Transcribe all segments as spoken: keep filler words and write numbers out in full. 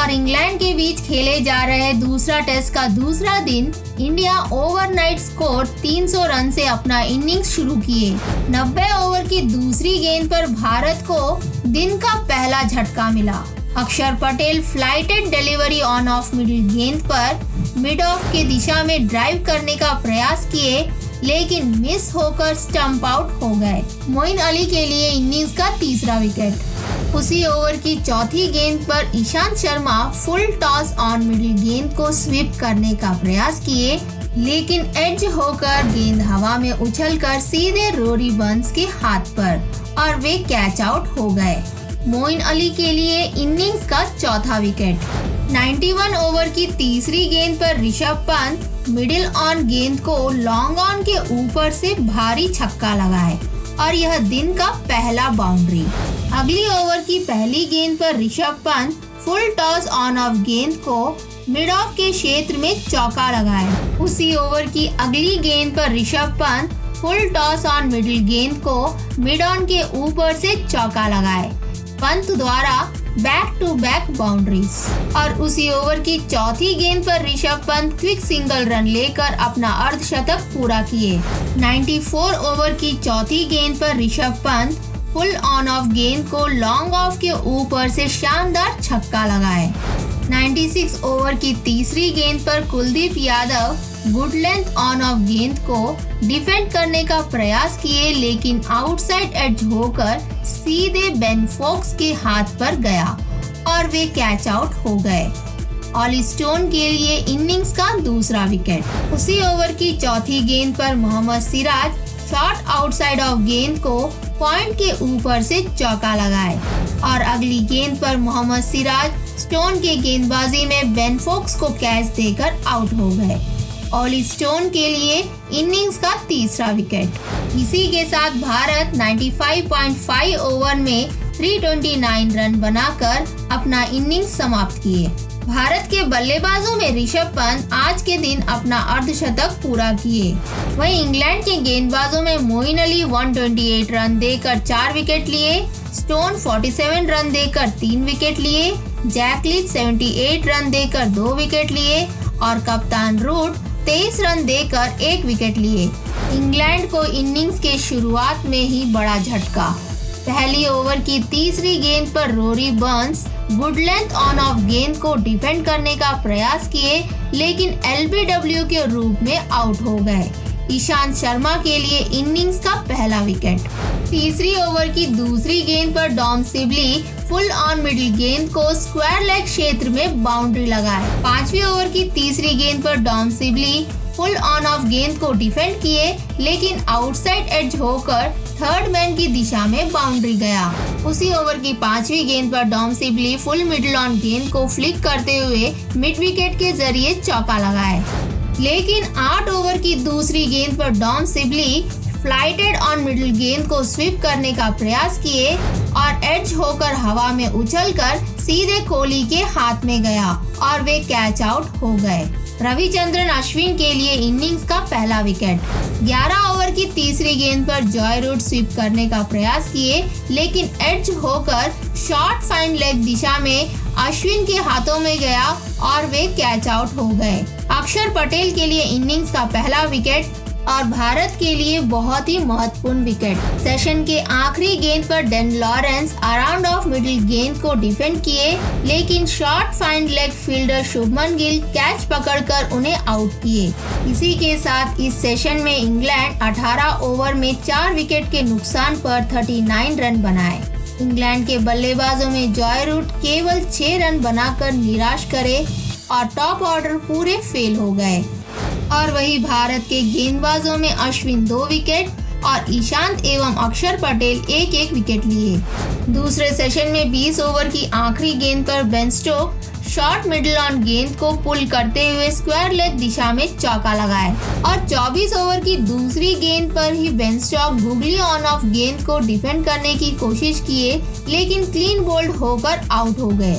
और इंग्लैंड के बीच खेले जा रहे दूसरा टेस्ट का दूसरा दिन इंडिया ओवरनाइट स्कोर तीन सौ रन से अपना इनिंग्स शुरू किए। नब्बे ओवर की दूसरी गेंद पर भारत को दिन का पहला झटका मिला। Axar Patel flighted delivery on off middle गेंद पर मिड ऑफ के दिशा में ड्राइव करने का प्रयास किए, लेकिन मिस होकर स्टंप आउट हो गए। मोइन अली के लिए इनिंग्स का तीसरा विकेट। उसी ओवर की चौथी गेंद पर Ishant Sharma full toss on middle गेंद को स्वीप करने का प्रयास किए, लेकिन एज होकर गेंद हवा में उछलकर सीधे रोरी बर्न्स के हाथ पर और वे कैच आउट हो गए। मोइन अली के लिए इनिंग्स का चौथा विकेट। इक्यानवे ओवर की तीसरी गेंद पर ऋषभ पंत मिडिल ऑन गेंद को लॉन्ग ऑन के ऊपर से भारी छक्का लगाए और यह दिन का पहला बाउंड्री। अगली ओवर की पहली गेंद पर Rishabh Pant full toss on off गेंद को मिड ऑफ के क्षेत्र में चौका लगाए। उसी ओवर की अगली गेंद पर Rishabh Pant full toss on middle गेंद को मिड ऑन के ऊपर से चौका लगाए। पंत द्वारा बैक टू बैक बाउंड्रीज। और उसी ओवर की चौथी गेंद पर Rishabh Pant quick single run लेकर अपना अर्धशतक पूरा किए। चौरानवे ओवर की चौथी गेंद पर Rishabh Pant full on off गेंद को लॉन्ग ऑफ के ऊपर से शानदार छक्का लगाए। छियानवे ओवर की तीसरी गेंद पर Kuldeep Yadav good length on off गेंद को डिफेंड करने का प्रयास किए, लेकिन आउटसाइड एज होकर सीधे बेन फोक्स के हाथ पर गया और वे कैच आउट हो गए। ऑली स्टोन के लिए इनिंग्स का दूसरा विकेट। उसी ओवर की चौथी गेंद पर Mohammed Siraj short outside off गेंद को पॉइंट के ऊपर से चौका लगाए और अगली गेंद पर मोहम्मद सिराज स्टोन के गेंदबाजी में बेन फोक्स को कैच देकर आउट हो गए। ऑली स्टोन के लिए इनिंग्स का तीसरा विकेट। इसी के साथ भारत पचानवे पॉइंट पाँच ओवर में तीन सौ उनतीस रन बनाकर अपना इनिंग्स समाप्त किए। भारत के बल्लेबाजों में ऋषभ पंत आज के दिन अपना अर्धशतक पूरा किए। वहीं इंग्लैंड के गेंदबाजों में मोइन अली एक सौ अट्ठाईस रन देकर चार विकेट लिए, स्टोन सैंतालीस रन देकर तीन विकेट लिए, जैक लीच अठहत्तर रन देकर दो विकेट लिए और कप्तान रूट तेईस रन देकर एक विकेट लिए। इंग्लैंड को इनिंग्स के शुरुआत में ही बड़ा झटका। पहली ओवर की तीसरी गेंद पर Rory Burns good length on off गेंद को डिफेंड करने का प्रयास किए, लेकिन एलबीडब्ल्यू के रूप में आउट हो गए। ईशांत शर्मा के लिए इनिंग्स का पहला विकेट। तीसरी ओवर की दूसरी गेंद पर Dom Sibley full on middle गेंद को स्क्वायर लेग क्षेत्र में बाउंड्री लगाए। पांचवी ओवर की तीसरी गेंद पर Dom Sibley full on off गेंद को डिफेंड किए, लेकिन आउटसाइड एज होकर थर्ड मैन की दिशा में बाउंड्री गया। उसी ओवर की पांचवी गेंद पर Dom Sibley full middle on गेंद को फ्लिक करते हुए मिड विकेट के जरिए चौका लगाए, लेकिन आठ ओवर की दूसरी गेंद पर Dom Sibley flighted on middle गेंद को स्वीप करने का प्रयास किए और एज होकर हवा में उछलकर सीधे कोहली के हाथ में गया और वे कैच आउट हो गए। रविचंद्रन अश्विन के लिए इनिंग्स का पहला विकेट। ग्यारह ओवर की तीसरी गेंद पर जॉय रूट स्वीप करने का प्रयास किए, लेकिन एज होकर शॉर्ट फाइन लेग दिशा में अश्विन के हाथों में गया और वे कैच आउट हो गए। अक्षर पटेल के लिए इनिंग्स का पहला विकेट और भारत के लिए बहुत ही महत्वपूर्ण विकेट। सेशन के आखिरी गेंद पर Dan Lawrence around off middle गेंद को डिफेंड किए, लेकिन short fine leg fielder Shubman Gill catch पकड़कर उन्हें आउट किए। इसी के साथ इस सेशन में इंग्लैंड अठारह ओवर में चार विकेट के नुकसान पर उनतालीस रन बनाए। इंग्लैंड के बल्लेबाजों में जॉय रूट केवल छह रन बनाकर निराश करे और टॉप ऑर्डर पूरे फेल हो गए। और वही भारत के गेंदबाजों में अश्विन दो विकेट और ईशांत एवं अक्षर पटेल एक एक विकेट लिए। दूसरे सेशन में बीस ओवर की आखिरी गेंद पर Ben Stokes short middle on गेंद को पुल करते हुए स्क्वायर लेग दिशा में चौका लगाए और चौबीस ओवर की दूसरी गेंद पर ही Ben Stokes googly on off गेंद को डिफेंड करने की कोशिश किए, लेकिन क्लीन बोल्ड होकर आउट हो गए।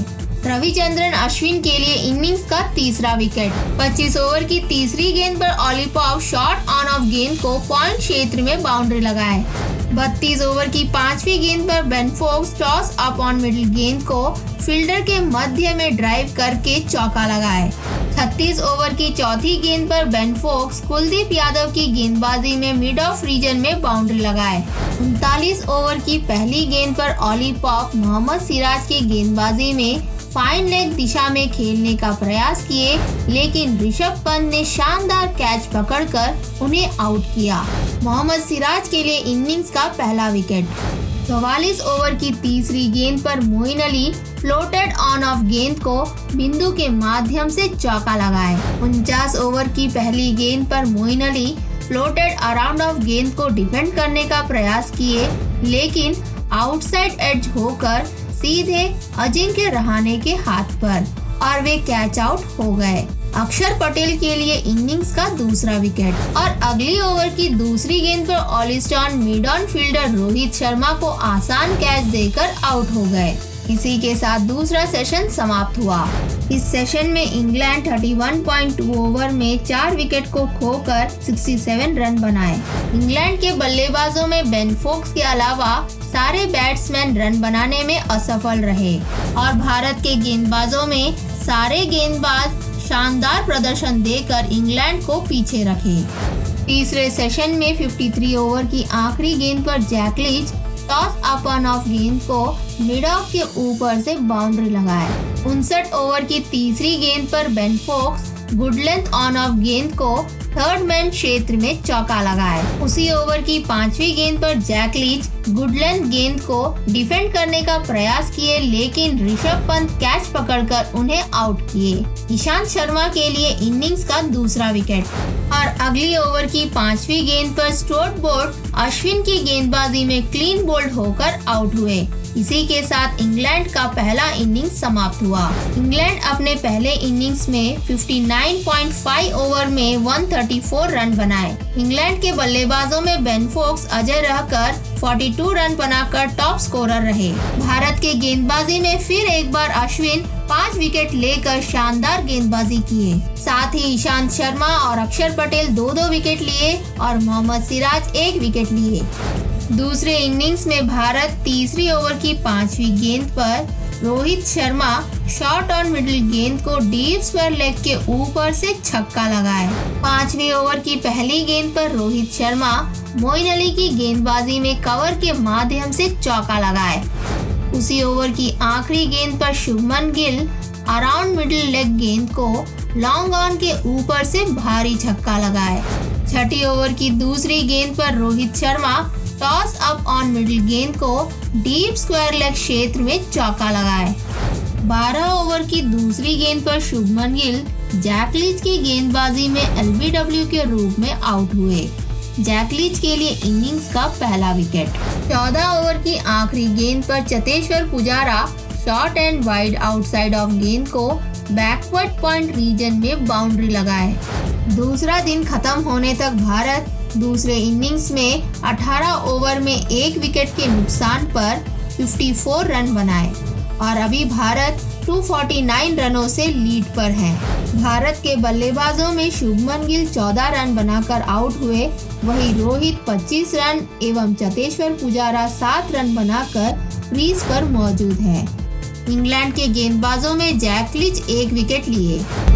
रविचंद्रन अश्विन के लिए इनिंग्स का तीसरा विकेट। पच्चीस ओवर की तीसरी गेंद पर Ollie Pope short on off गेंद को पॉइंट क्षेत्र में बाउंड्री लगाए। बत्तीस ओवर की पांचवी गेंद पर Ben Foakes toss up on middle गेंद को फील्डर के मध्य में ड्राइव करके चौका लगाए। छत्तीस ओवर की चौथी गेंद पर बेन फोक्स कुलदीप यादव की गेंदबाजी में मिड ऑफ रीजन में बाउंड्री लगाए। उनतालीस ओवर की पहली गेंद पर ऑली पॉप मोहम्मद सिराज की गेंदबाजी में फाइन लेग दिशा में खेलने का प्रयास किए, लेकिन ऋषभ पंत ने शानदार कैच पकड़कर उन्हें आउट किया। मोहम्मद सिराज के लिए इनिंग्स का पहला विकेट। चौवालीस ओवर की तीसरी गेंद पर Moeen Ali floated on off गेंद को बिंदु के माध्यम से चौका लगाए। उनचास ओवर की पहली गेंद पर Moeen Ali floated around off गेंद को डिफेंड करने का प्रयास किए, लेकिन आउटसाइड एज होकर सीधे अजिंक्य रहाणे के हाथ पर और वे कैच आउट हो गए। अक्षर पटेल के लिए इनिंग्स का दूसरा विकेट और अगली ओवर की दूसरी गेंद पर Ollie Stone mid on fielder Rohit Sharma को आसान कैच देकर आउट हो गए। इसी के साथ दूसरा सेशन समाप्त हुआ। इस सेशन में इंग्लैंड इकतीस पॉइंट दो ओवर में चार विकेट को खोकर सड़सठ रन बनाए। इंग्लैंड के बल्लेबाजों में बेन फोक्स के अलावा सारे बैट्समैन रन बनाने में असफल रहे और भारत के गेंदबाजों में सारे गेंदबाज शानदार प्रदर्शन देकर इंग्लैंड को पीछे रखे। तीसरे सेशन में तिरेपन ओवर की आखिरी गेंद पर Jack Leach toss up on off गेंद को मिड ऑफ के ऊपर से बाउंड्री लगाए। उनसठ ओवर की तीसरी गेंद पर Ben Foakes good length on off गेंद को थर्ड मैन क्षेत्र में चौका लगाए। उसी ओवर की पांचवी गेंद पर जैक लीच गुड लेंथ गेंद को डिफेंड करने का प्रयास किए, लेकिन ऋषभ पंत कैच पकड़कर उन्हें आउट किए। ईशांत शर्मा के लिए इनिंग्स का दूसरा विकेट और अगली ओवर की पांचवी गेंद पर स्टुअर्ट ब्रॉड अश्विन की गेंदबाजी में क्लीन बोल्ड होकर आउट हुए। इसी के साथ इंग्लैंड का पहला इनिंग्स समाप्त हुआ। इंग्लैंड अपने पहले इनिंग्स में उनसठ पॉइंट पाँच ओवर में एक सौ चौंतीस रन बनाए। इंग्लैंड के बल्लेबाजों में बेन फोक्स अजय रहकर बयालीस रन बनाकर टॉप स्कोरर रहे। भारत के गेंदबाजी में फिर एक बार अश्विन पाँच विकेट लेकर शानदार गेंदबाजी किए। साथ ही ईशांत शर्मा और अक्षर पटेल दो दो विकेट लिए और मोहम्मद सिराज एक विकेट लिए। दूसरे इनिंग्स में भारत तीसरी ओवर की पांचवी गेंद पर Rohit Sharma short on middle गेंद को डीप स्क्वायर लेग के ऊपर से छक्का लगाए। पांचवी ओवर की पहली गेंद पर रोहित शर्मा मोइन अली की गेंदबाजी में कवर के माध्यम से चौका लगाए। उसी ओवर की आखिरी गेंद पर Shubman Gill around middle leg गेंद को लॉन्ग ऑन के ऊपर से भारी छक्का लगाए। छठी ओवर की दूसरी गेंद पर Rohit Sharma toss up on middle गेंद को डीप स्क्वायर लेग क्षेत्र में चौका लगाए। बारह ओवर की दूसरी गेंद पर शुभमन गिल जैक लीच की गेंदबाजी में एलबीडब्ल्यू के रूप में आउट हुए। जैक लीच के लिए इनिंग्स का पहला विकेट। चौदह ओवर की आखिरी गेंद पर Cheteshwar Pujara short and wide outside off गेंद को बैकवर्ड पॉइंट रीजन में बाउंड्री लगाए। दूसरा दिन खत्म होने तक भारत दूसरे इनिंग्स में अठारह ओवर में एक विकेट के नुकसान पर चौवन रन बनाए और अभी भारत दो सौ उनचास रनों से लीड पर है। भारत के बल्लेबाजों में शुभमन गिल चौदह रन बनाकर आउट हुए, वहीं रोहित पच्चीस रन एवं चतेश्वर पुजारा सात रन बनाकर क्रीज पर मौजूद है। इंग्लैंड के गेंदबाजों में जैक लीच एक विकेट लिए।